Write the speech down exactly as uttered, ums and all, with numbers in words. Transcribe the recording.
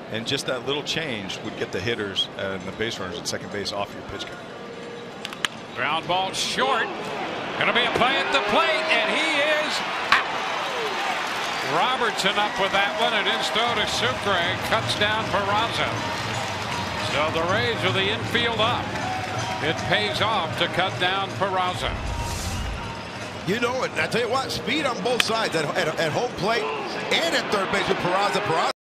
And just that little change would get the hitters and the base runners at second base off your pitch count. Ground ball short. Going to be a play at the plate, and he is out. Robertson up with that one, and his throw to Sucre cuts down Peraza. So the Rays with the infield up. It pays off to cut down Peraza. You know it. I tell you what, speed on both sides at, at, at home plate and at third base with Peraza. Peraza